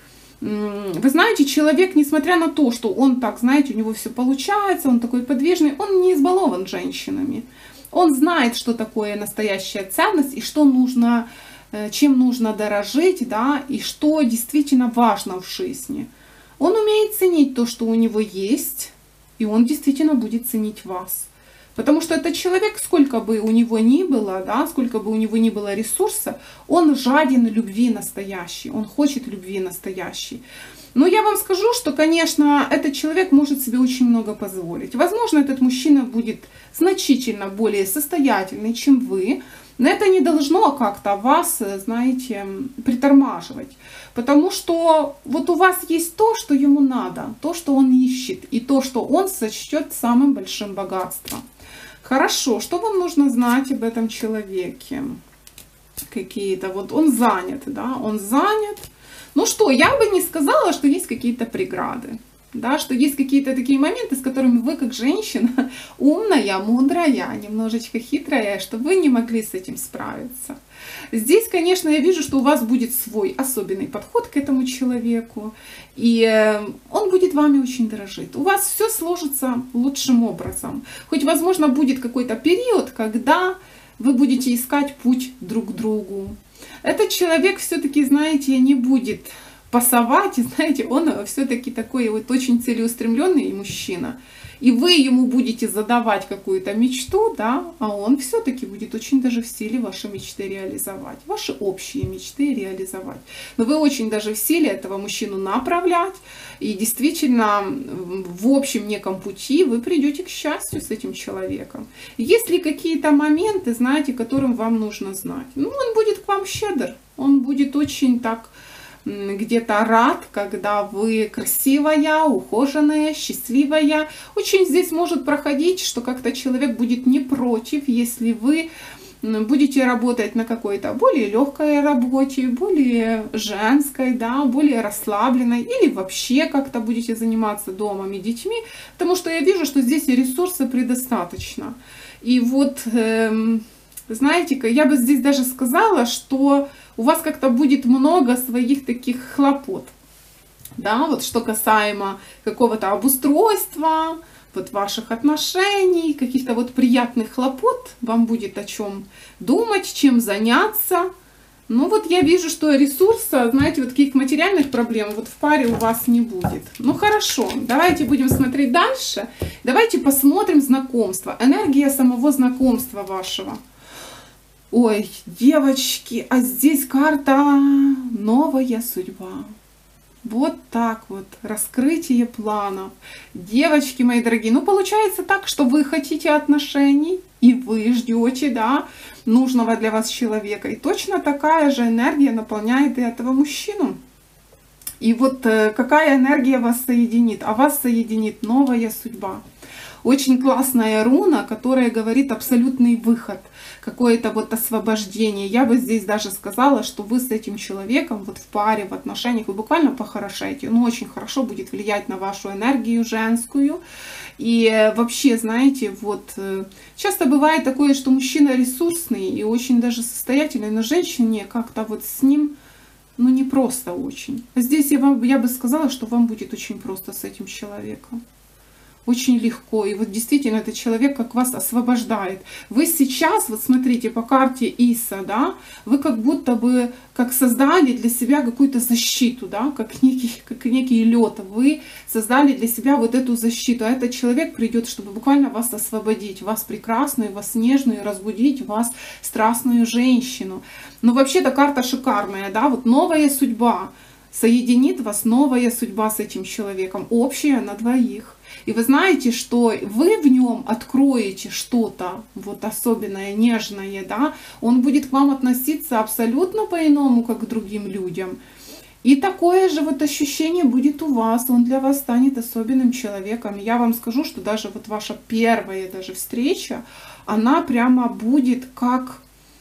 Вы знаете, человек, несмотря на то, что он так, знаете, у него все получается, он такой подвижный, он не избалован женщинами. Он знает, что такое настоящая ценность и что нужно, чем нужно дорожить, да, и что действительно важно в жизни. Он умеет ценить то, что у него есть, и он действительно будет ценить вас. Потому что этот человек, сколько бы у него ни было, да, сколько бы у него ни было ресурса, он жаден любви настоящей, он хочет любви настоящей. Но я вам скажу, что, конечно, этот человек может себе очень много позволить. Возможно, этот мужчина будет значительно более состоятельный, чем вы, но это не должно как-то вас, знаете, притормаживать. Потому что вот у вас есть то, что ему надо, то, что он ищет, и то, что он сочтет самым большим богатством. Хорошо, что вам нужно знать об этом человеке? Какие-то, вот он занят, да, он занят. Ну что, я бы не сказала, что есть какие-то преграды, да, что есть какие-то такие моменты, с которыми вы, как женщина, умная, мудрая, немножечко хитрая, что вы не могли с этим справиться. Здесь, конечно, я вижу, что у вас будет свой особенный подход к этому человеку, и он будет вами очень дорожить. У вас все сложится лучшим образом. Хоть, возможно, будет какой-то период, когда вы будете искать путь друг к другу. Этот человек все-таки, знаете, не будет пасовать, знаете, он все-таки такой вот очень целеустремленный мужчина. И вы ему будете задавать какую-то мечту, да, а он все-таки будет очень даже в силе ваши мечты реализовать, ваши общие мечты реализовать. Но вы очень даже в силе этого мужчину направлять, и действительно в общем неком пути вы придете к счастью с этим человеком. Есть ли какие-то моменты, знаете, которым вам нужно знать? Ну, он будет к вам щедр, он будет очень так где-то рад, когда вы красивая, ухоженная, счастливая. Очень здесь может проходить, что как-то человек будет не против, если вы будете работать на какой-то более легкой работе, более женской, да, более расслабленной, или вообще как-то будете заниматься домом и детьми, потому что я вижу, что здесь ресурса предостаточно. И вот, знаете, я бы здесь даже сказала, что у вас как-то будет много своих таких хлопот, да, вот что касаемо какого-то обустройства, вот ваших отношений, каких-то вот приятных хлопот, вам будет о чем думать, чем заняться, Ну вот я вижу, что ресурса, знаете, вот таких материальных проблем вот в паре у вас не будет. Ну хорошо, давайте будем смотреть дальше. Давайте посмотрим знакомство. Энергия самого знакомства вашего. Ой, девочки, а здесь карта «Новая судьба». Вот так вот, раскрытие планов. Девочки мои дорогие, ну получается так, что вы хотите отношений, и вы ждете, да, нужного для вас человека. И точно такая же энергия наполняет и этого мужчину. И вот какая энергия вас соединит? А вас соединит новая судьба. Очень классная руна, которая говорит абсолютный выход, какое-то вот освобождение. Я бы здесь даже сказала, что вы с этим человеком вот в паре, в отношениях, вы буквально похорошаете. Он очень хорошо будет влиять на вашу энергию женскую. И вообще, знаете, вот часто бывает такое, что мужчина ресурсный и очень даже состоятельный, но женщине как-то вот с ним, ну не просто очень. Здесь я бы сказала, что вам будет очень просто с этим человеком. Очень легко. И вот действительно этот человек как вас освобождает. Вы сейчас, вот смотрите, по карте Иса, да, вы как будто бы как создали для себя какую-то защиту, да, как некий лед. Вы создали для себя вот эту защиту. А этот человек придет, чтобы буквально вас освободить, вас прекрасную, вас нежную, разбудить вас страстную женщину. Но вообще-то карта шикарная, да, вот новая судьба. Соединит вас новая судьба с этим человеком, общая на двоих. И вы знаете, что вы в нем откроете что-то вот особенное, нежное, да, он будет к вам относиться абсолютно по-иному, как к другим людям. И такое же вот ощущение будет у вас, он для вас станет особенным человеком. Я вам скажу, что даже вот ваша первая даже встреча, она прямо будет как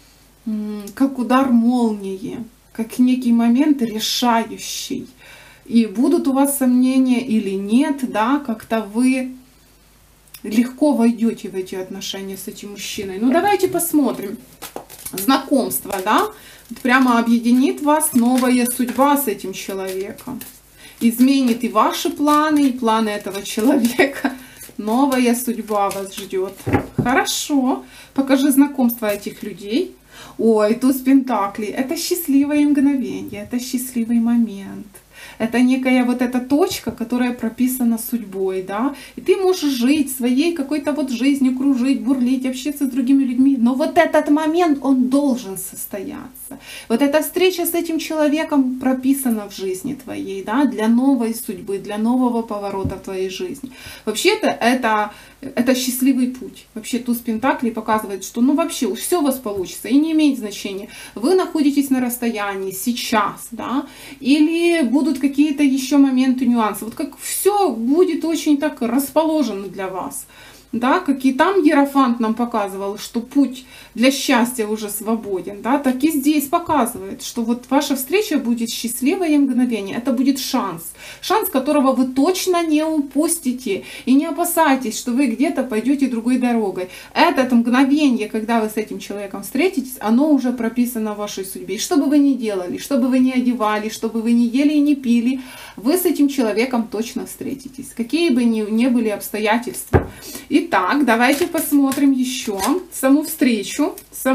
удар молнии, как некий момент решающий. И будут у вас сомнения или нет, да, как-то вы легко войдете в эти отношения с этим мужчиной. Ну давайте посмотрим. Знакомство, да, прямо объединит вас новая судьба с этим человеком. Изменит и ваши планы, и планы этого человека. Новая судьба вас ждет. Хорошо. Покажи знакомство этих людей. Ой, туз пентаклей. Это счастливое мгновение, это счастливый момент. Это некая вот эта точка, которая прописана судьбой, да, и ты можешь жить своей какой-то вот жизнью, кружить, бурлить, общаться с другими людьми, но вот этот момент, он должен состояться. Вот эта встреча с этим человеком прописана в жизни твоей, да, для новой судьбы, для нового поворота в твоей жизни. Вообще-то это счастливый путь. Вообще туз пентаклей показывает, что ну вообще все у вас получится и не имеет значения. Вы находитесь на расстоянии сейчас, да, или будут какие-то еще моменты, нюансы. Вот как все будет очень так расположено для вас. Да, как и там Иерофант нам показывал, что путь для счастья уже свободен, да, так и здесь показывает, что вот ваша встреча будет счастливое мгновение, это будет шанс, которого вы точно не упустите, и не опасайтесь, что вы где-то пойдете другой дорогой. Это мгновение, когда вы с этим человеком встретитесь, оно уже прописано в вашей судьбе. И что бы вы ни делали, что бы вы ни одевали, что бы вы ни ели и не пили, вы с этим человеком точно встретитесь, какие бы ни были обстоятельства. Итак, давайте посмотрим еще саму встречу.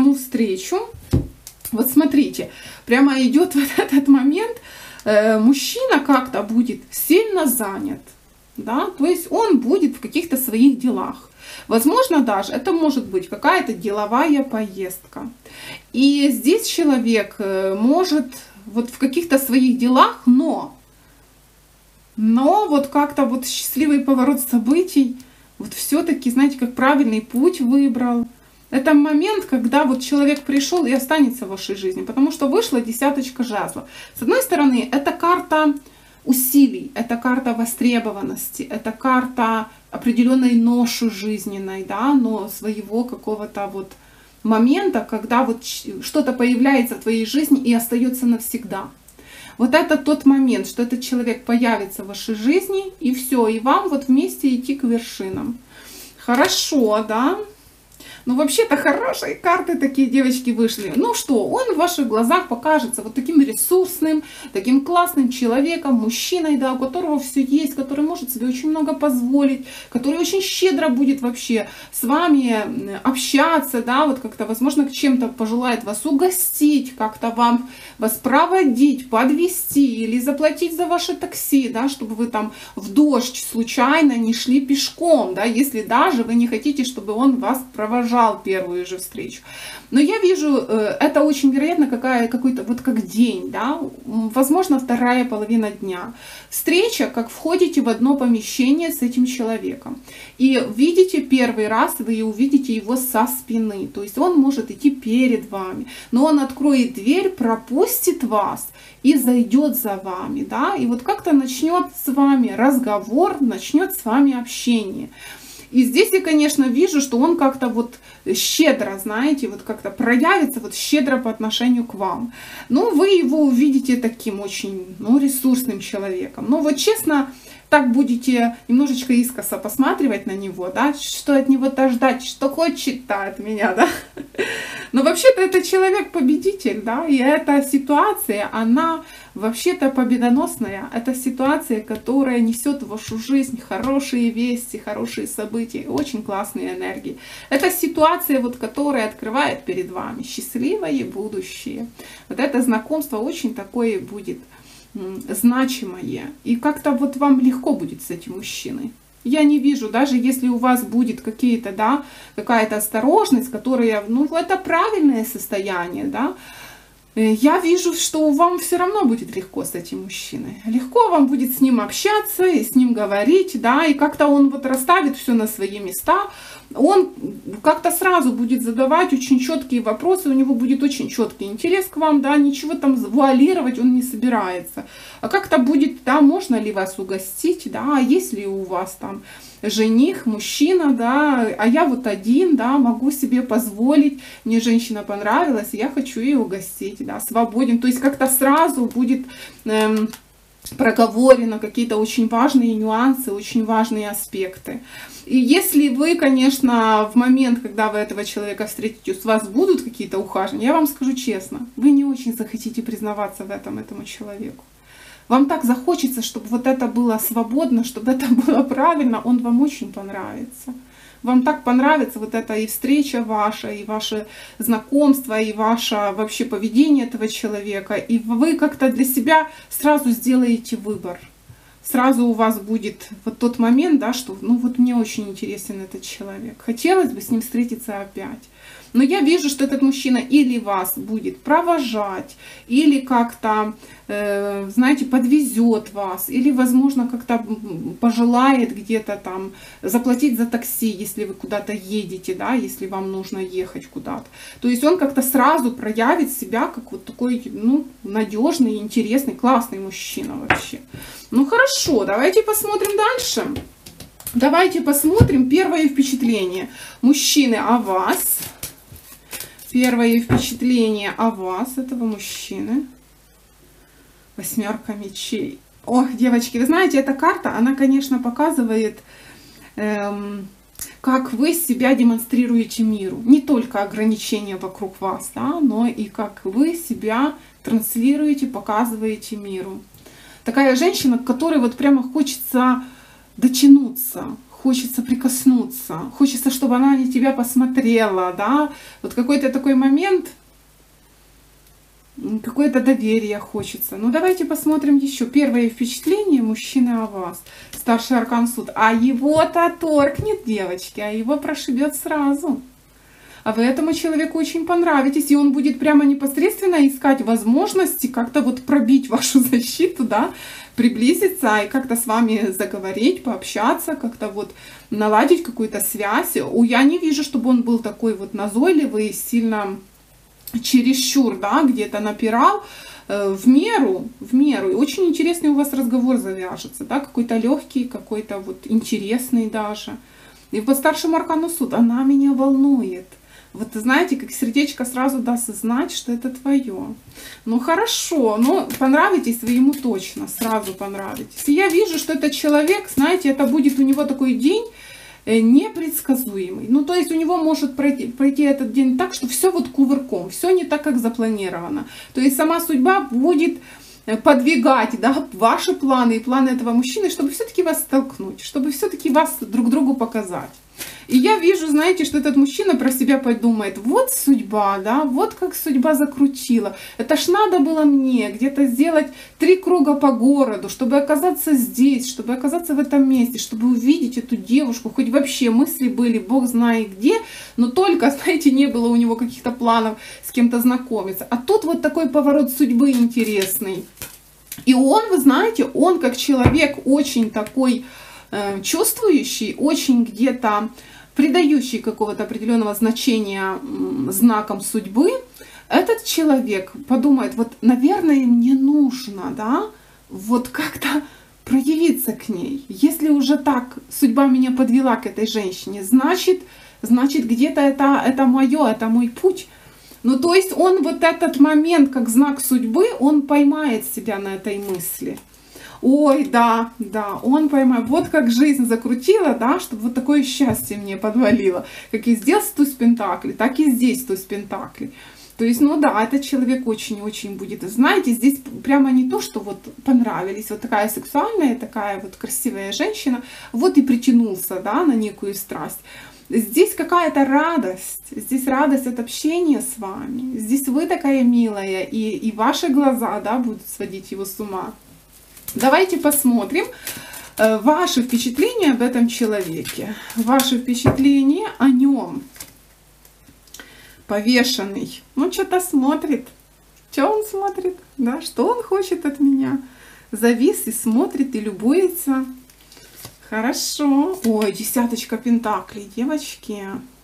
Вот смотрите, прямо идет вот этот момент, мужчина как-то будет сильно занят, да, то есть он будет в каких-то своих делах. Возможно, даже это может быть какая-то деловая поездка. И здесь человек может вот в каких-то своих делах, но вот как-то вот счастливый поворот событий, вот все-таки, знаете, как правильный путь выбрал. Это момент, когда вот человек пришел и останется в вашей жизни, потому что вышла десяточка жезлов. С одной стороны, это карта усилий, это карта востребованности, это карта определенной ноши жизненной, да, но своего какого-то вот момента, когда вот что-то появляется в твоей жизни и остается навсегда. Вот это тот момент, что этот человек появится в вашей жизни, и все, и вам вот вместе идти к вершинам. Хорошо, да? Ну, вообще-то хорошие карты такие, девочки, вышли. Ну что, он в ваших глазах покажется вот таким ресурсным, таким классным человеком, мужчиной, да, у которого все есть, который может себе очень много позволить, который очень щедро будет вообще с вами общаться, да, вот как-то, возможно, к чем-то пожелает вас угостить, как-то вас проводить, подвести или заплатить за ваше такси, да, чтобы вы там в дождь случайно не шли пешком, да, если даже вы не хотите, чтобы он вас провожал первую же встречу. Но я вижу, это очень вероятно какой-то вот как день, да, возможно, вторая половина дня. Встреча, как входите в одно помещение с этим человеком. И видите первый раз, вы увидите его со спины. То есть он может идти перед вами, но он откроет дверь, пропустит вас и зайдет за вами, да, и вот как-то начнет с вами разговор, начнет с вами общение. И здесь я, конечно, вижу, что он как-то вот щедро, знаете, вот как-то проявится вот щедро по отношению к вам. Ну, вы его увидите таким очень, ну, ресурсным человеком. Но вот честно, так будете немножечко искоса посматривать на него, да, что от него-то ждать, что хочет-то от меня, да. Но вообще-то это человек-победитель, да, и эта ситуация, она вообще-то победоносная. Это ситуация, которая несет в вашу жизнь хорошие вести, хорошие события, очень классные энергии. Это ситуация, вот, которая открывает перед вами счастливое будущее. Вот это знакомство очень такое будет значимое. И как-то вот вам легко будет с этим мужчиной. Я не вижу, даже если у вас будет какие-то, да, какая-то осторожность, которая, ну, это правильное состояние, да, я вижу, что вам все равно будет легко с этим мужчиной. Легко вам будет с ним общаться и с ним говорить, да, и как-то он вот расставит все на свои места. Он как-то сразу будет задавать очень четкие вопросы, у него будет очень четкий интерес к вам, да, ничего там вуалировать он не собирается. А как-то будет, да, можно ли вас угостить, да, есть ли у вас там жених, мужчина, да, а я вот один, да, могу себе позволить, мне женщина понравилась, я хочу ее угостить, да, свободен. То есть как-то сразу будет проговорено какие-то очень важные нюансы, очень важные аспекты. И если вы, конечно, в момент, когда вы этого человека встретите, у вас будут какие-то ухаживания, я вам скажу честно, вы не очень захотите признаваться в этом этому человеку. Вам так захочется, чтобы вот это было свободно, чтобы это было правильно, он вам очень понравится. Вам так понравится вот эта и встреча ваша, и ваше знакомство, и ваше вообще поведение этого человека. И вы как-то для себя сразу сделаете выбор. Сразу у вас будет вот тот момент, да, что ну вот мне очень интересен этот человек. Хотелось бы с ним встретиться опять. Но я вижу, что этот мужчина или вас будет провожать, или как-то, знаете, подвезет вас, или, возможно, как-то пожелает где-то там заплатить за такси, если вы куда-то едете, да, если вам нужно ехать куда-то. То есть он как-то сразу проявит себя как вот такой, ну, надежный, интересный, классный мужчина вообще. Ну хорошо, давайте посмотрим дальше. Давайте посмотрим первое впечатление мужчины о вас. Первое впечатление о вас, этого мужчины. Восьмерка мечей. Ох, девочки, вы знаете, эта карта, она, конечно, показывает, как вы себя демонстрируете миру. Не только ограничения вокруг вас, да, но и как вы себя транслируете, показываете миру. Такая женщина, к которой вот прямо хочется дотянуться. Хочется прикоснуться, хочется, чтобы она на тебя посмотрела, да, вот какой-то такой момент, какое-то доверие хочется. Ну, давайте посмотрим еще. Первое впечатление мужчины о вас. Старший аркан суд. А его-то торкнет, девочки, а его прошибет сразу. А вы этому человеку очень понравитесь, и он будет прямо непосредственно искать возможности как-то вот пробить вашу защиту, да, приблизиться и как-то с вами заговорить, пообщаться, как-то вот наладить какую-то связь. Я не вижу, чтобы он был такой вот назойливый, сильно чересчур, да, где-то напирал, в меру. И очень интересный у вас разговор завяжется, да, какой-то легкий, какой-то вот интересный даже. И по старшему аркану суд, она меня волнует. Вот знаете, как сердечко сразу даст знать, что это твое. Ну хорошо, но понравитесь вы ему точно, сразу понравитесь. И я вижу, что этот человек, знаете, это будет у него такой день, непредсказуемый. Ну, то есть у него может пройти этот день так, что все вот кувырком, все не так, как запланировано. То есть сама судьба будет подвигать, да, ваши планы и планы этого мужчины, чтобы все-таки вас столкнуть, чтобы все-таки вас друг другу показать. И я вижу, знаете, что этот мужчина про себя подумает: вот судьба, да, вот как судьба закрутила. Это ж надо было мне где-то сделать 3 круга по городу, чтобы оказаться здесь, чтобы оказаться в этом месте, чтобы увидеть эту девушку. Хоть вообще мысли были, Бог знает где, но только, знаете, не было у него каких-то планов с кем-то знакомиться. А тут вот такой поворот судьбы интересный. И он, вы знаете, он как человек очень такой чувствующий, очень где-то придающий какого-то определенного значения знакам судьбы, этот человек подумает: вот, наверное, мне нужно, да, вот как-то проявиться к ней. Если уже так судьба меня подвела к этой женщине, значит где-то это мое, это мой путь. Ну, то есть он вот этот момент, как знак судьбы, он поймает себя на этой мысли. Ой, да, он поймает. Вот как жизнь закрутила, да, чтобы вот такое счастье мне подвалило. Как и здесь туз пентаклей, так и здесь туз пентаклей. То есть, ну да, этот человек очень-очень будет. Знаете, здесь прямо не то, что вот понравились, вот такая сексуальная, такая вот красивая женщина, вот и притянулся, да, на некую страсть. Здесь какая-то радость, здесь радость от общения с вами. Здесь вы такая милая, и ваши глаза, да, будут сводить его с ума. Давайте посмотрим ваши впечатления об этом человеке, ваши впечатления о нем. Повешенный. Ну, что-то смотрит. Что он смотрит? Да, что он хочет от меня? Завис и смотрит, и любуется. Хорошо. Ой, 10 пентаклей, девочки.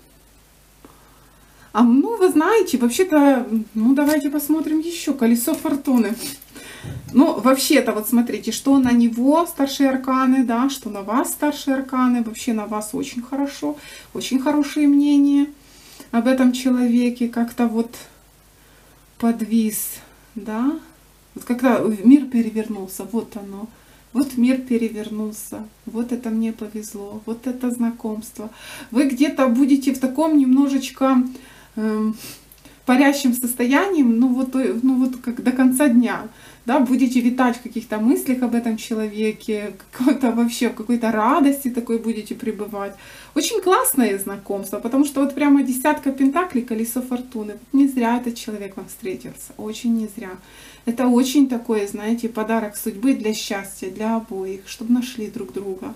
А ну, вы знаете, вообще-то, ну, давайте посмотрим еще. Колесо фортуны. Ну, вообще-то, вот смотрите, что на него старшие арканы, да, что на вас старшие арканы. Вообще на вас очень хорошо, очень хорошие мнения об этом человеке. Как-то вот подвис, да. Вот когда мир перевернулся, вот оно. Вот мир перевернулся, вот это мне повезло, вот это знакомство. Вы где-то будете в таком немножечко парящем состоянии, ну вот как до конца дня, да, будете витать в каких-то мыслях об этом человеке, вообще в какой-то радости такой будете пребывать. Очень классное знакомство, потому что вот прямо 10 пентаклей, колесо фортуны. Не зря этот человек вам встретился, очень не зря. Это очень такой, знаете, подарок судьбы для счастья, для обоих, чтобы нашли друг друга.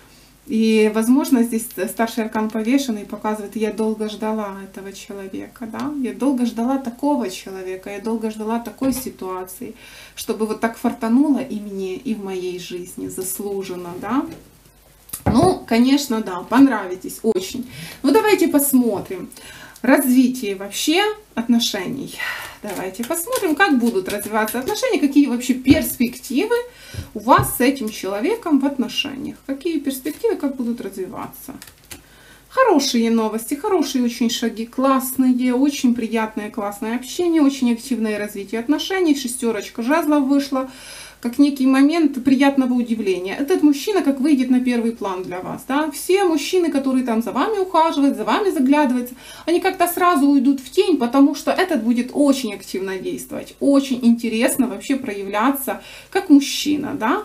И, возможно, здесь старший аркан повешенный показывает: я долго ждала этого человека, да, я долго ждала такого человека, я долго ждала такой ситуации, чтобы вот так фартануло и мне, и в моей жизни, заслуженно, да. Ну, конечно, да, понравитесь очень. Ну, давайте посмотрим развитие вообще отношений. Давайте посмотрим, как будут развиваться отношения, какие вообще перспективы у вас с этим человеком в отношениях. Какие перспективы, как будут развиваться. Хорошие новости, хорошие очень шаги, классные, очень приятное, классное общение, очень активное развитие отношений. 6 жезлов вышла, как некий момент приятного удивления. Этот мужчина как выйдет на первый план для вас. Да? Все мужчины, которые там за вами ухаживают, за вами заглядываются, они как-то сразу уйдут в тень, потому что этот будет очень активно действовать. Очень интересно вообще проявляться как мужчина. Да?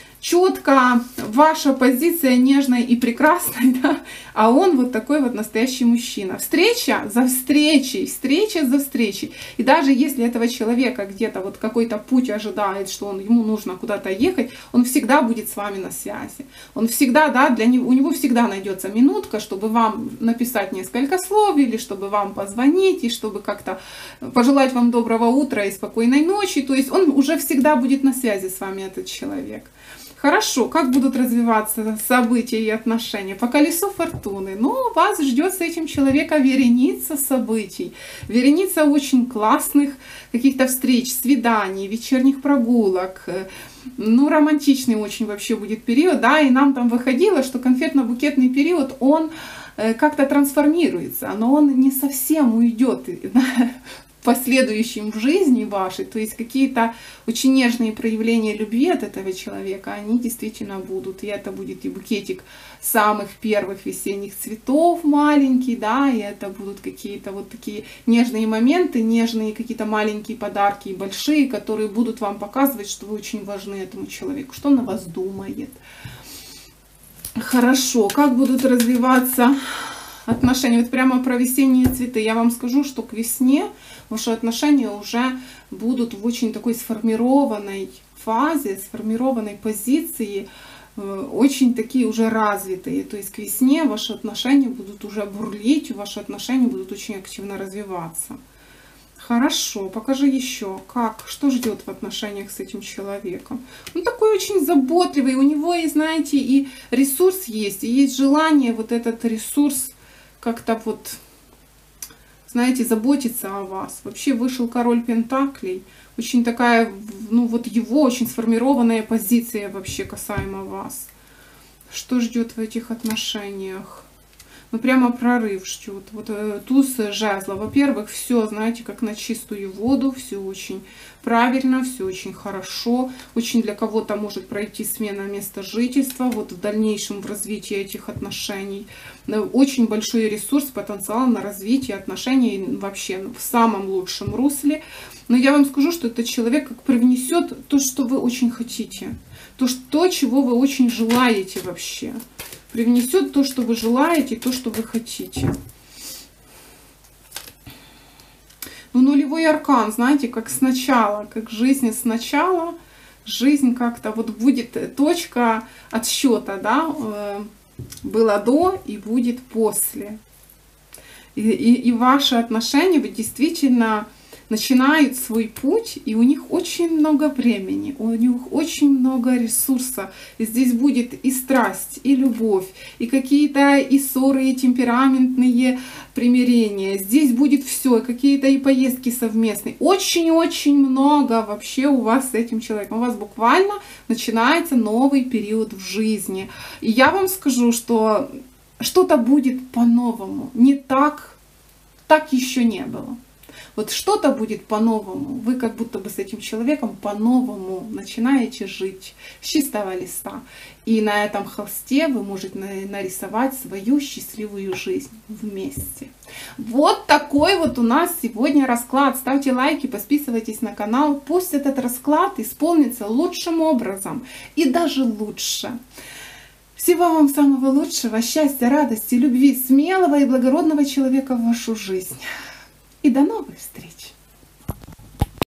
Четко ваша позиция нежная и прекрасная, да? А он вот такой вот настоящий мужчина. Встреча за встречей, встреча за встречей. И даже если этого человека где-то вот какой-то путь ожидает, что ему нужно куда-то ехать, он всегда будет с вами на связи. Он всегда, да, у него всегда найдется минутка, чтобы вам написать несколько слов, или чтобы вам позвонить, и чтобы как-то пожелать вам доброго утра и спокойной ночи. То есть он уже всегда будет на связи с вами, этот человек. Хорошо, как будут развиваться события и отношения? По колесу фортуны. Ну, вас ждет с этим человеком вереница событий, вереница очень классных каких-то встреч, свиданий, вечерних прогулок. Ну, романтичный очень вообще будет период, да, и нам там выходило, что конфетно-букетный период, он как-то трансформируется, но он не совсем уйдет, последующем в жизни вашей, то есть какие-то очень нежные проявления любви от этого человека, они действительно будут. И это будет и букетик самых первых весенних цветов маленький, да, и это будут какие-то вот такие нежные моменты, нежные какие-то маленькие подарки и большие, которые будут вам показывать, что вы очень важны этому человеку, что он о вас думает. Хорошо, как будут развиваться отношения? Вот прямо про весенние цветы. Я вам скажу, что к весне ваши отношения уже будут в очень такой сформированной фазе, сформированной позиции, очень такие уже развитые. То есть к весне ваши отношения будут уже бурлить, ваши отношения будут очень активно развиваться. Хорошо, покажи еще, что ждет в отношениях с этим человеком. Он такой очень заботливый, у него, и знаете, и ресурс есть, и есть желание вот этот ресурс как-то вот, знаете, заботиться о вас. Вообще вышел король пентаклей, очень такая, ну вот его очень сформированная позиция вообще касаемо вас. Что ждет в этих отношениях? Ну, прямо прорыв ждет. Вот туз жезла. Во-первых, все, знаете, как на чистую воду, все очень правильно, все очень хорошо. Очень для кого-то может пройти смена места жительства, вот в дальнейшем в развитии этих отношений. Очень большой ресурс, потенциал на развитие отношений вообще в самом лучшем русле. Но я вам скажу, что этот человек как привнесет то, что вы очень хотите. То, чего вы очень желаете вообще. Привнесет то, что вы желаете, то, что вы хотите. Ну, нулевой аркан, знаете, как сначала, как жизнь сначала, жизнь как-то вот будет точка отсчета, да, было до и будет после. И ваши отношения вы действительно начинают свой путь, и у них очень много времени, у них очень много ресурса. И здесь будет и страсть, и любовь, и какие-то и ссоры, и темпераментные примирения. Здесь будет все, какие-то и поездки совместные. Очень-очень много вообще у вас с этим человеком. У вас буквально начинается новый период в жизни. И я вам скажу, что что-то будет по-новому. Не так еще не было. Вот что-то будет по-новому. Вы как будто бы с этим человеком по-новому начинаете жить с чистого листа. И на этом холсте вы можете нарисовать свою счастливую жизнь вместе. Вот такой вот у нас сегодня расклад. Ставьте лайки, подписывайтесь на канал. Пусть этот расклад исполнится лучшим образом и даже лучше. Всего вам самого лучшего, счастья, радости, любви, смелого и благородного человека в вашу жизнь. И до новых встреч!